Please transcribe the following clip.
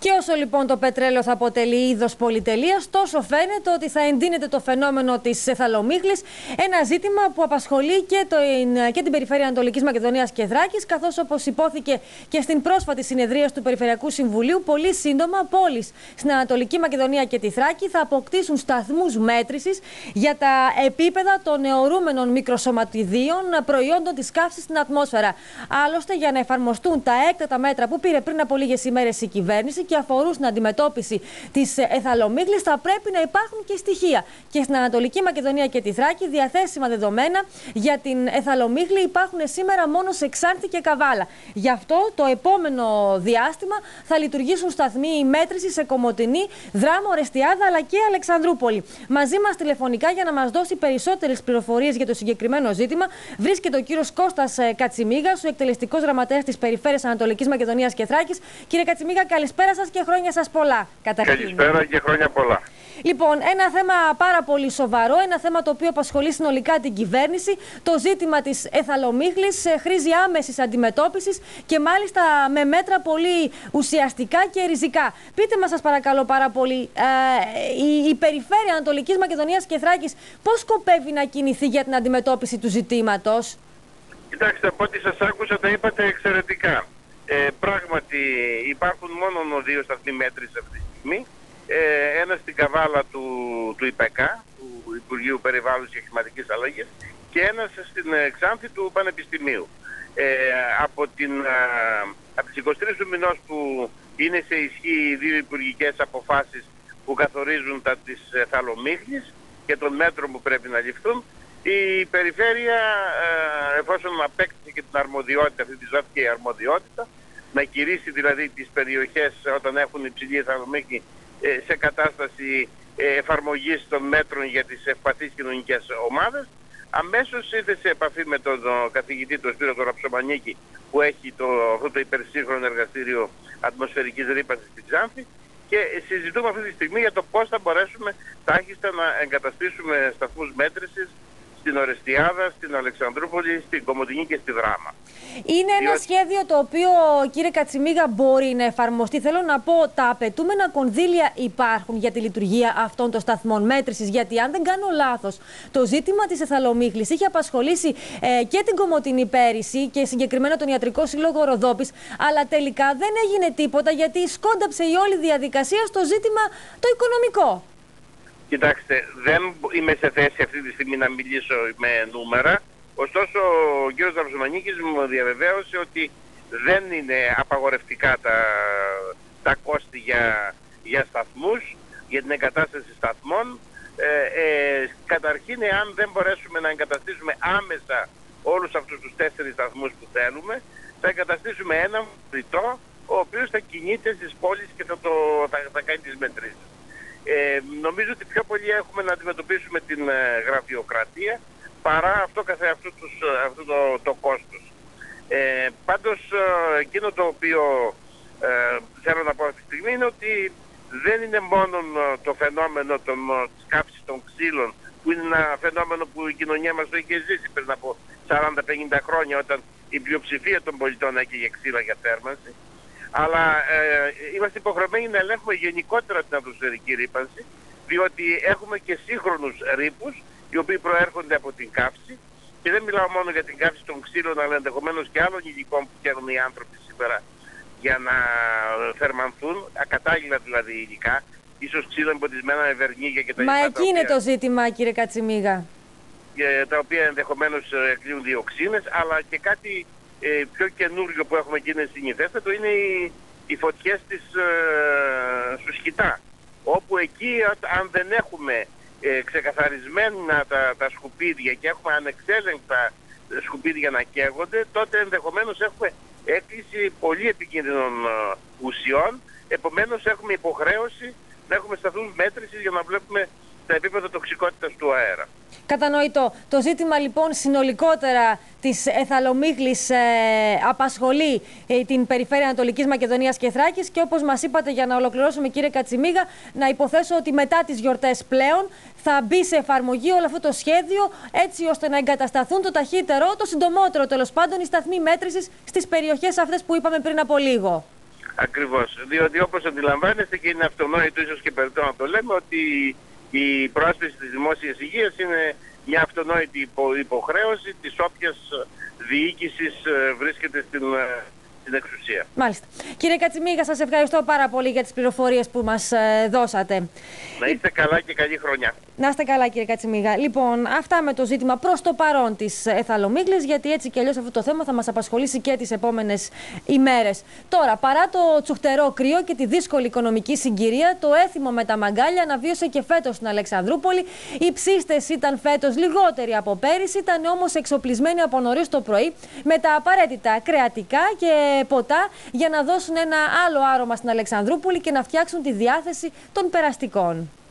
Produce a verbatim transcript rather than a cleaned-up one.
Και όσο λοιπόν το πετρέλαιο θα αποτελεί είδος πολυτελείας, τόσο φαίνεται ότι θα εντείνεται το φαινόμενο της εθαλομύχλης, ένα ζήτημα που απασχολεί και, το, και την περιφέρεια Ανατολικής Μακεδονίας και Θράκης, καθώς όπως υπόθηκε και στην πρόσφατη συνεδρία του Περιφερειακού Συμβουλίου, πολύ σύντομα πόλεις στην Ανατολική Μακεδονία και τη Θράκη θα αποκτήσουν σταθμούς μέτρησης για τα επίπεδα των αιωρούμενων μικροσωματιδίων προϊόντων της καύσης στην ατμόσφαιρα. Άλλωστε, για να εφαρμοστούν τα έκτακτα μέτρα που πήρε πριν από λίγες ημέρες η κυβέρνηση και αφορούν στην αντιμετώπιση της εθαλομύχλης, θα πρέπει να υπάρχουν και στοιχεία. Και στην Ανατολική Μακεδονία και τη Θράκη διαθέσιμα δεδομένα για την εθαλομύχλη υπάρχουν σήμερα μόνο σε Ξάνθη και Καβάλα. Γι' αυτό το επόμενο διάστημα θα λειτουργήσουν σταθμοί μέτρησης σε Κομοτηνή, Δράμο, Ορεστιάδα αλλά και Αλεξανδρούπολη. Μαζί μας τηλεφωνικά για να μας δώσει περισσότερες πληροφορίες για το συγκεκριμένο ζήτημα βρίσκεται ο κύριος Κώστας Κατσιμίγας, ο εκτελεστικός γραμματέας της Περιφέρειας Ανατολικής Μακεδονίας και Θράκης. Κύριε Κατσιμίγα, καλησπέρα σας και χρόνια σας πολλά. Καταρχήν. Καλησπέρα και χρόνια πολλά. Λοιπόν, ένα θέμα πάρα πολύ σοβαρό, ένα θέμα το οποίο απασχολεί συνολικά την κυβέρνηση. Το ζήτημα της εθαλομύχλης χρήζει άμεσης αντιμετώπισης και μάλιστα με μέτρα πολύ ουσιαστικά και ριζικά. Πείτε μας, σας παρακαλώ πάρα πολύ, ε, η, η Περιφέρεια Ανατολικής Μακεδονίας και Θράκης πώς σκοπεύει να κινηθεί για την αντιμετώπιση του ζητήματος? Κοιτάξτε, από ό,τι σας άκουσα τα είπατε εξαιρετικά. Ε, πράγματι υπάρχουν μόνο δύο σταθμοί μέτρησης αυτή τη στιγμή. Ε, ένα στην Καβάλα του, του ΙΠΕΚΑ, του Υπουργείου Περιβάλλοντος και Κλιματικής Αλλαγής, και ένας στην Ξάνθη του Πανεπιστημίου. Ε, από, την, α, από τις είκοσι τρεις του μηνός που είναι σε ισχύ οι δύο υπουργικές αποφάσεις που καθορίζουν τα της εθαλομύχλης και των μέτρων που πρέπει να ληφθούν, η Περιφέρεια, ε, εφόσον απέκτησε και την αρμοδιότητα, αυτή τη δόθηκε η αρμοδιότητα, να κηρύσει δηλαδή τις περιοχές όταν έχουν υψηλή εθαλομύχλη σε κατάσταση εφαρμογής των μέτρων για τις ευπαθείς κοινωνικές ομάδες, αμέσως ήρθε σε επαφή με τον καθηγητή τον Σπύρο τον Ραψομανίκη, που έχει το, αυτό το υπερσύγχρονο εργαστήριο ατμοσφαιρικής ρύπανσης στην Ξάνθη, και συζητούμε αυτή τη στιγμή για το πώς θα μπορέσουμε τάχιστα να εγκαταστήσουμε σταθμούς μέτρησης στην Ορεστιάδα, στην Αλεξανδρούπολη, στην Κομοτηνή και στη Δράμα. Είναι ένα Διότι... σχέδιο το οποίο, κύριε Κατσιμίγα, μπορεί να εφαρμοστεί. Θέλω να πω, τα απαιτούμενα κονδύλια υπάρχουν για τη λειτουργία αυτών των σταθμών μέτρησης. Γιατί, αν δεν κάνω λάθος, το ζήτημα της εθαλομύχλης είχε απασχολήσει ε, και την Κομοτηνή πέρυσι και συγκεκριμένα τον Ιατρικό Σύλλογο Ροδόπης. Αλλά τελικά δεν έγινε τίποτα γιατί σκόνταψε η όλη διαδικασία στο ζήτημα το οικονομικό. Κοιτάξτε, δεν είμαι σε θέση αυτή τη στιγμή να μιλήσω με νούμερα. Ωστόσο, ο κ. Ραψομανίκης μου διαβεβαίωσε ότι δεν είναι απαγορευτικά τα, τα κόστη για, για σταθμούς, για την εγκατάσταση σταθμών. Ε, ε, καταρχήν, εάν δεν μπορέσουμε να εγκαταστήσουμε άμεσα όλους αυτούς τους τέσσερις σταθμούς που θέλουμε, θα εγκαταστήσουμε έναν φριτό, ο οποίος θα κινείται στις πόλεις και θα, το, θα, θα κάνει τις μετρήσεις. Ε, νομίζω ότι πιο πολύ έχουμε να αντιμετωπίσουμε την ε, γραφειοκρατία παρά αυτό καθε αυτό, τους, αυτό το, το κόστος. Ε, πάντως ε, εκείνο το οποίο ε, θέλω να πω αυτή τη στιγμή είναι ότι δεν είναι μόνο ε, το φαινόμενο των, ε, της καύσης των ξύλων, που είναι ένα φαινόμενο που η κοινωνία μας το είχε ζήσει πριν από σαράντα πενήντα χρόνια, όταν η πλειοψηφία των πολιτών έκαιγε ξύλα για θέρμανση. Αλλά ε, είμαστε υποχρεωμένοι να ελέγχουμε γενικότερα την ατμοσφαιρική ρύπανση, διότι έχουμε και σύγχρονους ρήπους, οι οποίοι προέρχονται από την καύση, και δεν μιλάω μόνο για την καύση των ξύλων, αλλά ενδεχομένως και άλλων υλικών που φτιάχνουν οι άνθρωποι σήμερα για να θερμανθούν, ακατάλληλα δηλαδή υλικά, ίσως ξύλα εμποτισμένα με βερνίγια κτλ. Μα εκεί είναι το ζήτημα, κύριε Κατσιμίγα. Τα οποία ενδεχομένως κλείουν διοξίνες, αλλά και κάτι ε, πιο καινούριο που έχουμε και είναι συνηθέστατο είναι οι, οι φωτιές της ε, Σουσκητά, όπου εκεί αν δεν έχουμε ε, ξεκαθαρισμένα τα, τα σκουπίδια και έχουμε ανεξέλεγκτα σκουπίδια να καίγονται, τότε ενδεχομένως έχουμε έκκληση πολύ επικίνδυνων ε, ουσιών. Επομένως έχουμε υποχρέωση να έχουμε σταθμούς μέτρησης για να βλέπουμε τα επίπεδα τοξικότητας του αέρα. Κατανοητό. Το ζήτημα λοιπόν συνολικότερα της εθαλομύχλης ε, απασχολεί ε, την Περιφέρεια Ανατολικής Μακεδονίας και Θράκης, και όπως μας είπατε, για να ολοκληρώσουμε, κύριε Κατσιμίγα, να υποθέσω ότι μετά τις γιορτές πλέον θα μπει σε εφαρμογή όλο αυτό το σχέδιο, έτσι ώστε να εγκατασταθούν το ταχύτερο, το συντομότερο τέλος πάντων, οι σταθμοί μέτρησης στις περιοχές αυτές που είπαμε πριν από λίγο. Ακριβώς. Διότι όπως αντιλαμβάνεστε και είναι αυτονόητο ίσως και περιττό να το λέμε ότι η προάσπιση της δημόσιας υγείας είναι μια αυτονόητη υποχρέωση της όποιας διοίκησης βρίσκεται στην, στην εξουσία. Μάλιστα. Κύριε Κατσιμίγα, σας ευχαριστώ πάρα πολύ για τις πληροφορίες που μας δώσατε. Να είστε καλά και καλή χρονιά. Να είστε καλά, κύριε Κατσιμίγα. Λοιπόν, αυτά με το ζήτημα προς το παρόν της εθαλομύγλης, γιατί έτσι και αλλιώς αυτό το θέμα θα μας απασχολήσει και τις επόμενες ημέρες. Τώρα, παρά το τσουχτερό κρύο και τη δύσκολη οικονομική συγκυρία, το έθιμο με τα μαγκάλια αναβίωσε και φέτος στην Αλεξανδρούπολη. Οι ψήστες ήταν φέτος λιγότεροι από πέρυσι, ήταν όμως εξοπλισμένοι από νωρίς το πρωί με τα απαραίτητα κρεατικά και ποτά για να δώσουν ένα άλλο άρωμα στην Αλεξανδρούπολη και να φτιάξουν τη διάθεση των περαστικών.